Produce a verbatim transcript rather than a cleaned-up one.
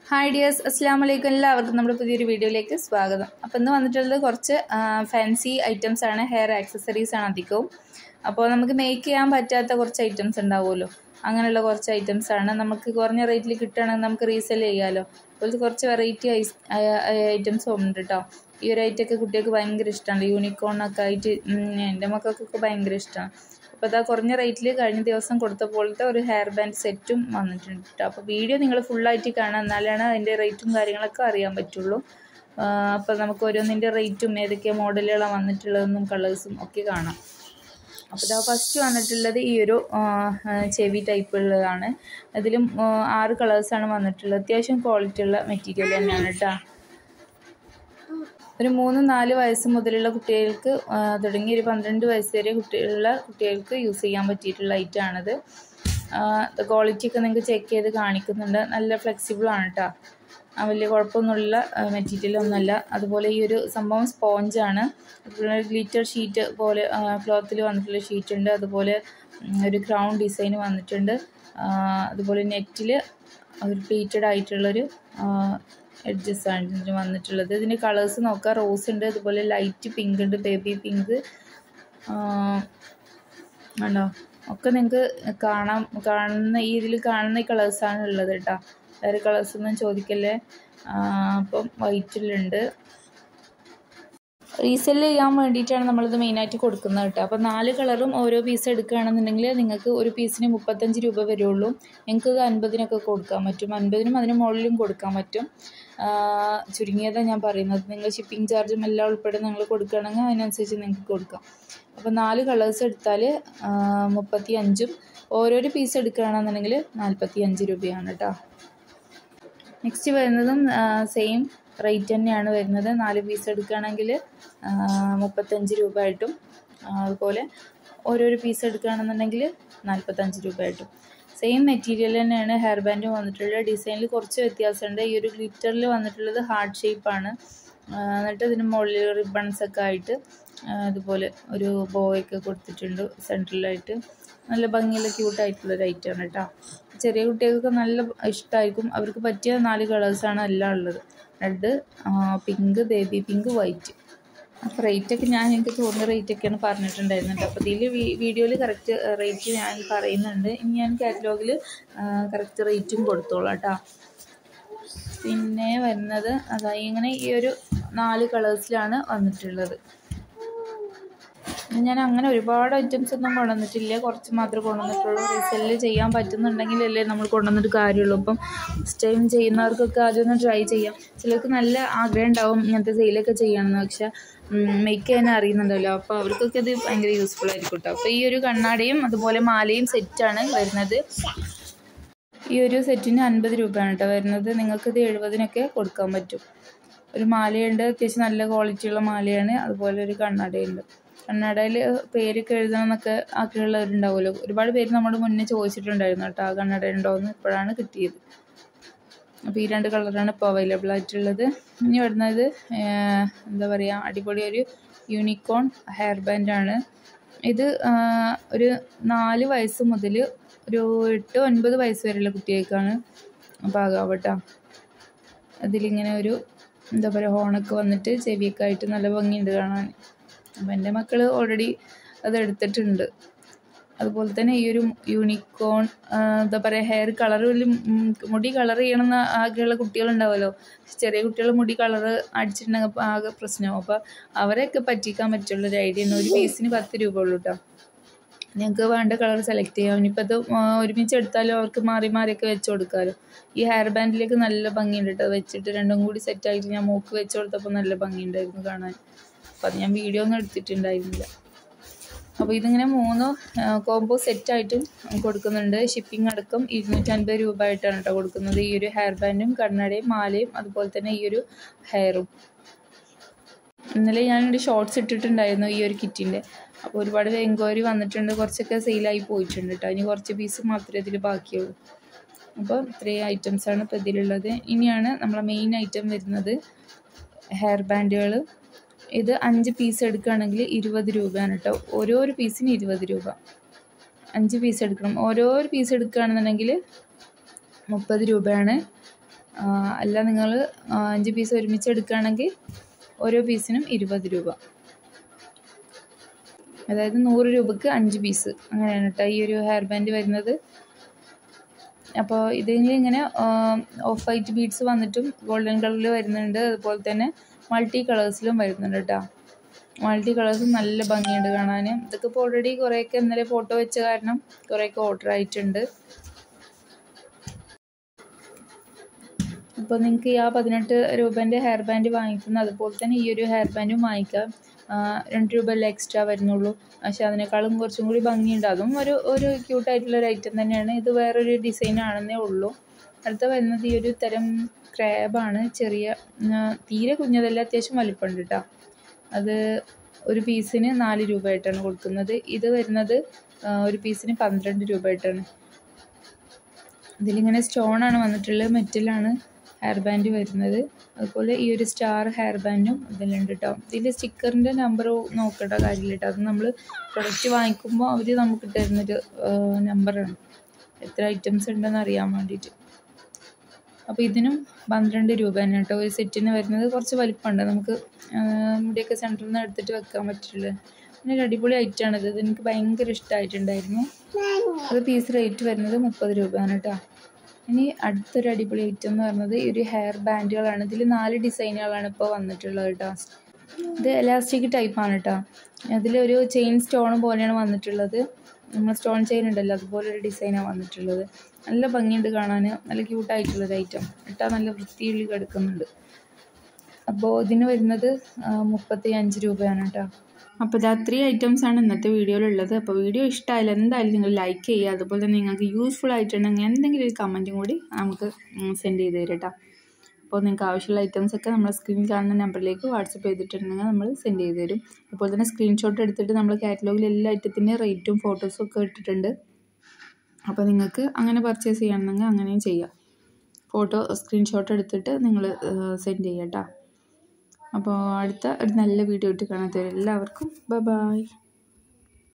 Hi dears, അസ്സാം വലൈക്കും. എല്ലാവർക്കും നമ്മുടെ പുതിയൊരു വീഡിയോയിലേക്ക് സ്വാഗതം. അപ്പോൾ ഇന്ന് വന്നിട്ടുള്ളത് കുറച്ച് ഫാൻസി ഐറ്റംസ് ആണ്, ഹെയർ ആക്സസറീസ് ആണ് അധികവും. അപ്പോൾ നമുക്ക് മേക്ക് ചെയ്യാൻ പറ്റാത്ത കുറച്ച് ഐറ്റംസ് ഉണ്ടാവുമല്ലോ, അങ്ങനെയുള്ള കുറച്ച് ഐറ്റംസ് ആണ്. നമുക്ക് കുറഞ്ഞ റേറ്റിൽ കിട്ടുകയാണെങ്കിൽ നമുക്ക് റീസെൽ ചെയ്യാമല്ലോ. അതുപോലെ കുറച്ച് വെറൈറ്റി ഐറ്റംസും ഉണ്ട് കേട്ടോ. ഈ ഒരു ഐറ്റമൊക്കെ കുട്ടികൾക്ക് ഭയങ്കര ഇഷ്ടമാണ്. യൂണിക്കോണൊക്കെ ആയിട്ട് എൻ്റെ മക്കൾക്കൊക്കെ ഭയങ്കര ഇഷ്ടമാണ്. അപ്പോൾ അതാ കുറഞ്ഞ റേറ്റിൽ കഴിഞ്ഞ ദിവസം കൊടുത്ത പോലത്തെ ഒരു ഹെയർ ബാൻഡ് സെറ്റും വന്നിട്ടുണ്ട് കേട്ടോ. അപ്പോൾ വീഡിയോ നിങ്ങൾ ഫുള്ളായിട്ട് കാണാം, എന്നാലാണ് അതിൻ്റെ റേറ്റും കാര്യങ്ങളൊക്കെ അറിയാൻ പറ്റുള്ളൂ. അപ്പോൾ നമുക്ക് ഓരോന്നിൻ്റെ റേറ്റും ഏതൊക്കെ മോഡലുകളാണ് വന്നിട്ടുള്ളതെന്നും കളേഴ്സും ഒക്കെ കാണാം. അപ്പോൾ ഇതാ ഫസ്റ്റ് വന്നിട്ടുള്ളത് ഈ ഒരു ചെവി ടൈപ്പുള്ളതാണ്. അതിലും ആറ് കളേഴ്സാണ് വന്നിട്ടുള്ളത്. അത്യാവശ്യം ക്വാളിറ്റി ഉള്ള മെറ്റീരിയൽ തന്നെയാണ് കേട്ടോ. ഒരു മൂന്ന് നാല് വയസ്സ് മുതലുള്ള കുട്ടികൾക്ക് തുടങ്ങി ഒരു പന്ത്രണ്ട് വയസ്സ് വരെ കുട്ടികളുള്ള കുട്ടികൾക്ക് യൂസ് ചെയ്യാൻ പറ്റിയിട്ടുള്ള ഐറ്റമാണിത്. ക്വാളിറ്റിയൊക്കെ നിങ്ങൾക്ക് ചെക്ക് ചെയ്ത് കാണിക്കുന്നുണ്ട്. നല്ല ഫ്ലെക്സിബിളാണ് കേട്ടോ, വലിയ കുഴപ്പമൊന്നുമുള്ള മെറ്റീരിയലൊന്നുമല്ല. അതുപോലെ ഈ ഒരു സംഭവം സ്പോഞ്ചാണ്. അതുപോലെ ഗ്ലിറ്റർ ഷീറ്റ് പോലെ ക്ലോത്തിൽ വന്നിട്ടുള്ള ഷീറ്റ് ഉണ്ട്. അതുപോലെ ഒരു ക്രൗൺ ഡിസൈൻ വന്നിട്ടുണ്ട്. അതുപോലെ നെറ്റിൽ ഒരു പ്ലീറ്റഡ് ആയിട്ടുള്ളൊരു എഡ്ജസ് ആണ് ഇതിന് വന്നിട്ടുള്ളത്. ഇതിൻ്റെ കളേഴ്സ് നോക്കാം. റോസ് ഉണ്ട്, അതുപോലെ ലൈറ്റ് പിങ്ക് ഉണ്ട്, ബേബി പിങ്ക് ആണോ ഒക്കെ നിങ്ങൾക്ക് കാണാം. കാണുന്ന ഈ ഇതിൽ കാണുന്ന ഈ കളേഴ്സാണ് ഉള്ളത് കേട്ടോ. വേറെ കളേഴ്സൊന്നും ചോദിക്കല്ലേ. അപ്പം വൈറ്റിലുണ്ട്. റീസെല് ചെയ്യാൻ വേണ്ടിയിട്ടാണ് നമ്മളിത് മെയിനായിട്ട് കൊടുക്കുന്നത് കേട്ടോ. അപ്പോൾ നാല് കളറും ഓരോ പീസ് എടുക്കുകയാണെന്നുണ്ടെങ്കിൽ നിങ്ങൾക്ക് ഒരു പീസിന് മുപ്പത്തഞ്ച് രൂപ വരുള്ളൂ. നിങ്ങൾക്ക് ഇത് അൻപതിനൊക്കെ കൊടുക്കാൻ പറ്റും, അൻപതിനും അതിന് മുകളിലും കൊടുക്കാൻ പറ്റും. ചുരുങ്ങിയതാണ് ഞാൻ പറയുന്നത്. നിങ്ങൾ ഷിപ്പിംഗ് ചാർജും എല്ലാം ഉൾപ്പെടെ നിങ്ങൾ കൊടുക്കുകയാണെങ്കിൽ അതിനനുസരിച്ച് നിങ്ങൾക്ക് കൊടുക്കാം. അപ്പോൾ നാല് കളേഴ്സ് എടുത്താൽ മുപ്പത്തി അഞ്ചും ഓരോരോ പീസ് എടുക്കുകയാണെന്നുണ്ടെങ്കിൽ നാൽപ്പത്തി അഞ്ച് രൂപയാണ് കേട്ടോ. നെക്സ്റ്റ് വരുന്നതും സെയിം റേറ്റ് തന്നെയാണ് വരുന്നത്. നാല് പീസ് എടുക്കുകയാണെങ്കിൽ മുപ്പത്തഞ്ച് രൂപ ആയിട്ടും, അതുപോലെ ഓരോരോ പീസ് എടുക്കുകയാണെന്നുണ്ടെങ്കിൽ നാൽപ്പത്തഞ്ച് രൂപ ആയിട്ടും. സെയിം മെറ്റീരിയൽ തന്നെയാണ് ഹെയർ ബാൻഡ് വന്നിട്ടുള്ളത്. ഡിസൈനിൽ കുറച്ച് വ്യത്യാസമുണ്ട്. ഈ ഒരു ഗ്ലിറ്ററിൽ വന്നിട്ടുള്ളത് ഹാർട്ട് ഷേപ്പാണ്. എന്നിട്ട് ഇതിന് മുകളിൽ റിബൺസൊക്കെ ആയിട്ട് അതുപോലെ ഒരു ബോയൊക്കെ കൊടുത്തിട്ടുണ്ട് സെൻട്രലായിട്ട്. നല്ല ഭംഗിയുള്ള ക്യൂട്ടായിട്ടുള്ളൊരു ഐറ്റമാണ് കേട്ടോ. ചെറിയ കുട്ടികൾക്ക് നല്ല ഇഷ്ടമായിരിക്കും. അവർക്ക് പറ്റിയ നാല് കളേഴ്സാണ് എല്ലാം ഉള്ളത്. Red, pink, baby pink, white. അപ്പോൾ റേറ്റൊക്കെ ഞാൻ എനിക്ക് തോന്നിയ റേറ്റൊക്കെയാണ് പറഞ്ഞിട്ടുണ്ടായിരുന്നത്. അപ്പോൾ ഇതിൽ വീഡിയോയിൽ കറക്റ്റ് റേറ്റ് ഞാൻ പറയുന്നുണ്ട്. ഇനി ഞാൻ കാറ്റലോഗിൽ കറക്റ്റ് റേറ്റും കൊടുത്തോളാം കേട്ടോ. പിന്നെ വരുന്നത് അതായത് ഇങ്ങനെ ഈ ഒരു നാല് കളേഴ്സിലാണ് വന്നിട്ടുള്ളത്. ഞാൻ അങ്ങനെ ഒരുപാട് ഐറ്റംസ് ഒന്നും കൊണ്ടുവന്നിട്ടില്ല, കുറച്ച് മാത്രമേ കൊണ്ടുവന്നിട്ടുള്ളൂ. റീസെല്ല് ചെയ്യാൻ പറ്റുന്നുണ്ടെങ്കിലല്ലേ നമ്മൾ കൊണ്ടുവന്നിട്ട് കാര്യമുള്ളൂ. അപ്പം ഫസ്റ്റ് ടൈം ചെയ്യുന്നവർക്കൊക്കെ അതൊന്ന് ട്രൈ ചെയ്യാം. ചിലർക്ക് നല്ല ആഗ്രഹം ഉണ്ടാവും ഇങ്ങനത്തെ സെയിലൊക്കെ ചെയ്യണമെന്ന്, പക്ഷേ മേക്ക് ചെയ്യാൻ അറിയുന്നുണ്ടല്ലോ. അപ്പോൾ അവർക്കൊക്കെ അത് ഭയങ്കര യൂസ്ഫുൾ ആയിരിക്കും കേട്ടോ. അപ്പോൾ ഈ ഒരു കണ്ണാടിയും അതുപോലെ മാലയും സെറ്റാണ് വരുന്നത്. ഈ ഒരു സെറ്റിന് അൻപത് രൂപയാണ് കേട്ടോ വരുന്നത്. നിങ്ങൾക്കിത് എഴുപതിനൊക്കെ കൊടുക്കാൻ പറ്റും. ഒരു മാലയുണ്ട്, അത്യാവശ്യം നല്ല ക്വാളിറ്റിയുള്ള മാലയാണ്. അതുപോലെ ഒരു കണ്ണാടിയുണ്ട്. കണ്ണടയിൽ പേരൊക്കെ എഴുതണം എന്നൊക്കെ ആഗ്രഹമുള്ളവരുണ്ടാവുമല്ലോ. ഒരുപാട് പേര് നമ്മുടെ മുന്നേ ചോദിച്ചിട്ടുണ്ടായിരുന്നു കേട്ടോ, ആ കണ്ണട ഉണ്ടോയെന്ന്. ഇപ്പോഴാണ് കിട്ടിയത്. അപ്പോൾ ഈ രണ്ട് കളറാണ് ഇപ്പോൾ അവൈലബിൾ ആയിട്ടുള്ളത്. ഇനി വരുന്നത് എന്താ പറയുക, അടിപൊളി ഒരു യൂണിക്കോൺ ഹെയർ ബാൻഡാണ്. ഇത് ഒരു നാല് വയസ്സ് മുതൽ ഒരു എട്ട് ഒൻപത് വയസ്സ് വരെയുള്ള കുട്ടികൾക്കാണ് പാകാവുക കേട്ടോ. അതിലിങ്ങനെ ഒരു എന്താ പറയുക ഹോണൊക്കെ വന്നിട്ട് ചെവിയൊക്കെ ആയിട്ട് നല്ല ഭംഗിയുണ്ട് കാണാൻ. അപ്പം എൻ്റെ മക്കൾ ഓൾറെഡി അത് എടുത്തിട്ടുണ്ട്. അതുപോലെ തന്നെ ഈ ഒരു യൂണിക്കോൺ എന്താ പറയുക ഹെയർ കളറിൽ മുടി കളർ ചെയ്യണമെന്ന് ആഗ്രഹമുള്ള കുട്ടികളുണ്ടാവുമല്ലോ. ചെറിയ കുട്ടികൾ മുടി കളറ് അടിച്ചിട്ടുണ്ടെങ്കിൽ ആകെ പ്രശ്നമാവും. അപ്പോൾ അവരെയൊക്കെ പറ്റിക്കാൻ പറ്റുള്ളൊരു ഐഡിയ ആണ്. ഒരു പീസിന് പത്ത് രൂപ ഉള്ളൂ കേട്ടോ. ഞങ്ങൾക്ക് വേണ്ട കളർ സെലക്ട് ചെയ്യാം. ഇനിയിപ്പോൾ അത് ഒരുമിച്ച് എടുത്താലും അവർക്ക് മാറി മാറിയൊക്കെ വെച്ച് കൊടുക്കാമല്ലോ. ഈ ഹെയർ ബാൻഡിലേക്ക് നല്ല ഭംഗിയുണ്ട് കേട്ടോ. വെച്ചിട്ട് രണ്ടും കൂടി സെറ്റായിട്ട് ഞാൻ മൂക്ക് വെച്ച് കൊടുത്തപ്പോൾ നല്ല ഭംഗിയുണ്ടായിരുന്നു കാണാൻ. അപ്പോൾ അത് ഞാൻ വീഡിയോ ഒന്നും എടുത്തിട്ടുണ്ടായിരുന്നില്ല. അപ്പോൾ ഇതിങ്ങനെ മൂന്ന് കോംബോ സെറ്റായിട്ടും കൊടുക്കുന്നുണ്ട്. ഷിപ്പിംഗ് അടക്കം ഇരുന്നൂറ്റൻപത് രൂപ ആയിട്ടാണ് കേട്ടോ കൊടുക്കുന്നത്. ഈ ഒരു ഹെയർ ബാൻഡും കണ്ണടയും മാലയും അതുപോലെ തന്നെ ഈ ഒരു ഹെയറും. ഇന്നലെ ഞാനൊരു ഷോർട്ട്സ് ഇട്ടിട്ടുണ്ടായിരുന്നു ഈ ഒരു കിറ്റിൻ്റെ. അപ്പോൾ ഒരുപാട് എൻക്വയറി വന്നിട്ടുണ്ട്. കുറച്ചൊക്കെ സെയിലായി പോയിട്ടുണ്ട് കേട്ടോ. ഇനി കുറച്ച് പീസ് മാത്രമേ ഇതിൽ ബാക്കിയുള്ളൂ. അപ്പോൾ ഇത്രയും ഐറ്റംസാണ് ഇപ്പോൾ ഇതിലുള്ളത്. ഇനിയാണ് നമ്മളെ മെയിൻ ഐറ്റം വരുന്നത് ഹെയർ ബാൻഡുകൾ. ഇത് അഞ്ച് പീസ് എടുക്കുകയാണെങ്കിൽ ഇരുപത് രൂപയാണ് കേട്ടോ. ഓരോരോ പീസിന് ഇരുപത് രൂപ. അഞ്ച് പീസ് എടുക്കണം. ഓരോ പീസ് എടുക്കുകയാണെന്നുണ്ടെങ്കിൽ മുപ്പത് രൂപയാണ്. അല്ല നിങ്ങൾ അഞ്ച് പീസ് ഒരുമിച്ച് എടുക്കുകയാണെങ്കിൽ ഓരോ പീസിനും ഇരുപത് രൂപ, അതായത് നൂറ് രൂപക്ക് അഞ്ച് പീസ്, അങ്ങനെയാണ് കേട്ടോ ഈ ഒരു ഹെയർ ബാൻഡ് വരുന്നത്. അപ്പോൾ ഇതിൽ ഇങ്ങനെ ഓഫ് വൈറ്റ് ബീഡ്സ് വന്നിട്ടും ഗോൾഡൻ കളറിൽ വരുന്നുണ്ട്, അതുപോലെ തന്നെ മൾട്ടി കളേഴ്സിലും വരുന്നുണ്ട് കേട്ടോ. മൾട്ടി കളേഴ്സും നല്ല ഭംഗിയുണ്ട് കാണാൻ. ഇതൊക്കെ ഇപ്പോൾ ഓൾറെഡി കുറേയൊക്കെ ഇന്നലെ ഫോട്ടോ വെച്ച കാരണം കുറേയൊക്കെ ഓർഡർ ആയിട്ടുണ്ട്. അപ്പോൾ നിങ്ങൾക്ക് ഈ ആ പതിനെട്ട് രൂപേൻ്റെ ഹെയർ ബാൻഡ് വാങ്ങിക്കുന്ന അതുപോലെ തന്നെ ഈ ഒരു ഹെയർ ബാൻഡും വാങ്ങിക്കാം. രണ്ട് രൂപ അല്ലേ എക്സ്ട്രാ വരുന്നുള്ളൂ, പക്ഷെ അതിനേക്കാളും കുറച്ചും കൂടി ഭംഗിയുണ്ട്. അതും ഒരു ഒരു ക്യൂട്ടായിട്ടുള്ളൊരു ഐറ്റം തന്നെയാണ്. ഇത് വേറൊരു ഡിസൈൻ ആണെന്നേ ഉള്ളൂ. അടുത്ത വരുന്നത് ഈ ഒരു തരം ക്രാബാണ്. ചെറിയ തീരെ കുഞ്ഞതല്ല, അത്യാവശ്യം വലിപ്പമുണ്ട് കേട്ടോ. അത് ഒരു പീസിന് നാല് രൂപയായിട്ടാണ് കൊടുക്കുന്നത്. ഇത് വരുന്നത് ഒരു പീസിന് പന്ത്രണ്ട് രൂപയായിട്ടാണ്. ഇതിലിങ്ങനെ സ്റ്റോണാണ് വന്നിട്ടുള്ളത്, മെറ്റലാണ് ഹെയർ ബാൻഡ് വരുന്നത്. അതുപോലെ ഈ ഒരു സ്റ്റാർ ഹെയർ ബാൻഡും ഇതിലുണ്ട് കേട്ടോ. ഇതിൽ സ്റ്റിക്കറിൻ്റെ നമ്പർ നോക്കേണ്ട കാര്യമില്ല കേട്ടോ, അത് നമ്മൾ പ്രൊഡക്റ്റ് വാങ്ങിക്കുമ്പോൾ അവർ നമുക്ക് തരുന്നൊരു നമ്പറാണ്, എത്ര ഐറ്റംസ് ഉണ്ടെന്ന് അറിയാൻ വേണ്ടിയിട്ട്. അപ്പോൾ ഇതിനും പന്ത്രണ്ട് രൂപ തന്നെ കേട്ടോ ഒരു സെറ്റിന് വരുന്നത്. കുറച്ച് വലിപ്പമുണ്ട്, നമുക്ക് മുടിയൊക്കെ സെൻറ്ററിൽ നിന്ന് എടുത്തിട്ട് വെക്കാൻ പറ്റില്ല. പിന്നെ ഒരു അടിപൊളി ഐറ്റമാണിത്, ഇത് എനിക്ക് ഭയങ്കര ഇഷ്ടമായിട്ടുണ്ടായിരുന്നു. അത് പീസ് റേറ്റ് വരുന്നത് മുപ്പത് രൂപയാണ് കേട്ടോ. ഇനി അടുത്തൊരു അടിപൊളി ഐറ്റം എന്ന് പറയുന്നത് ഈ ഒരു ഹെയർ ബാൻഡുകളാണ്. ഇതിൽ നാല് ഡിസൈനുകളാണ് ഇപ്പോൾ വന്നിട്ടുള്ളത് കേട്ടോ. ഇത് എലാസ്റ്റിക് ടൈപ്പാണ് കേട്ടോ. അതിലൊരു ചെയിൻ സ്റ്റോൺ പോലെയാണ് വന്നിട്ടുള്ളത്. നമ്മൾ സ്റ്റോൺ ചെയിൻ ഉണ്ടല്ലോ അതുപോലൊരു ഡിസൈനാണ് വന്നിട്ടുള്ളത്. നല്ല ഭംഗിയുണ്ട് കാണാൻ, നല്ല ക്യൂട്ടായിട്ടുള്ളൊരു ഐറ്റം. ഇട്ടാൽ നല്ല വൃത്തിയിൽ കിടക്കുന്നുണ്ട്. അപ്പോൾ ഇതിന് വരുന്നത് മുപ്പത്തി അഞ്ച് രൂപയാണ് കേട്ടോ. അപ്പോൾ ഇത് അത്രയും ഐറ്റംസാണ് ഇന്നത്തെ വീഡിയോയിലുള്ളത്. അപ്പോൾ വീഡിയോ ഇഷ്ടമായാലും എന്തായാലും നിങ്ങൾ ലൈക്ക് ചെയ്യുക, അതുപോലെ തന്നെ നിങ്ങൾക്ക് യൂസ്ഫുൾ ആയിട്ടുണ്ടെങ്കിൽ എന്തെങ്കിലും ഒരു കമൻറ്റും കൂടി നമുക്ക് സെൻഡ് ചെയ്ത് തരും കേട്ടോ. അപ്പോൾ നിങ്ങൾക്ക് ആവശ്യമുള്ള ഐറ്റംസൊക്കെ നമ്മൾ സ്ക്രീനിൽ കാണുന്ന നമ്പറിലേക്ക് വാട്സപ്പ് ചെയ്തിട്ടുണ്ടെങ്കിൽ നമ്മൾ സെൻഡ് ചെയ്ത് തരും. അതുപോലെ തന്നെ സ്ക്രീൻഷോട്ട് എടുത്തിട്ട് നമ്മൾ കാറ്റലോഗിൽ എല്ലാ ഐറ്റത്തിൻ്റെ റേറ്റും ഫോട്ടോസും ഒക്കെ ഇട്ടിട്ടുണ്ട്. അപ്പോൾ നിങ്ങൾക്ക് അങ്ങനെ പർച്ചേസ് ചെയ്യണമെങ്കിൽ അങ്ങനെയും ചെയ്യാം. ഫോട്ടോ സ്ക്രീൻഷോട്ട് എടുത്തിട്ട് നിങ്ങൾ സെൻഡ് ചെയ്യാം കേട്ടോ. അപ്പോൾ അടുത്ത ഒരു നല്ല വീഡിയോ ഇട്ട് കാണാത്തവർ എല്ലാവർക്കും ബൈ ബൈ.